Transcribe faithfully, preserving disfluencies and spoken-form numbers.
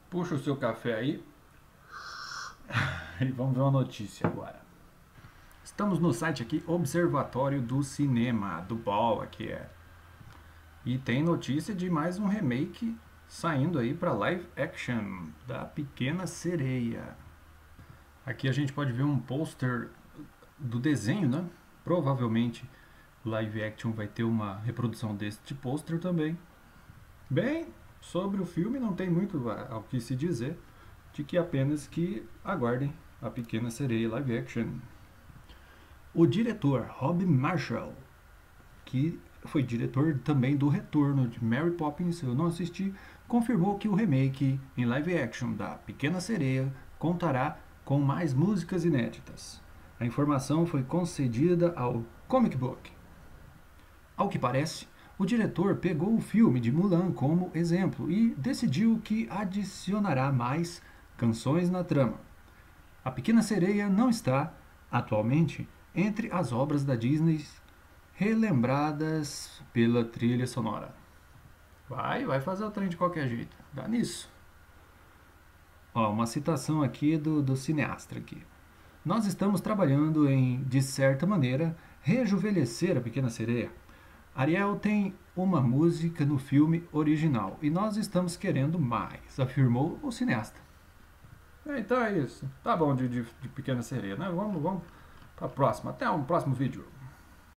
Puxa o seu café aí e vamos ver uma notícia agora. Estamos no site aqui, Observatório do Cinema, do B O L aqui é. E tem notícia de mais um remake saindo aí para live action da Pequena Sereia. Aqui a gente pode ver um pôster do desenho, né? Provavelmente live action vai ter uma reprodução deste pôster também. Bem, sobre o filme não tem muito ao que se dizer, de que apenas que aguardem a Pequena Sereia live action. O diretor Rob Marshall, que foi diretor também do retorno de Mary Poppins, eu não assisti, confirmou que o remake em live action da Pequena Sereia contará com mais músicas inéditas. A informação foi concedida ao Comic Book. Ao que parece, o diretor pegou o filme de Mulan como exemplo e decidiu que adicionará mais canções na trama. A Pequena Sereia não está, atualmente, entre as obras da Disney relembradas pela trilha sonora. Vai, vai fazer o trem de qualquer jeito. Dá nisso. Ó, uma citação aqui do, do cineasta aqui. Nós estamos trabalhando em, de certa maneira, rejuvenescer a Pequena Sereia. Ariel tem uma música no filme original e nós estamos querendo mais, afirmou o cineasta. É, então é isso. Tá bom de, de, de Pequena Sereia, né? Vamos, vamos para a próxima. Até um próximo vídeo.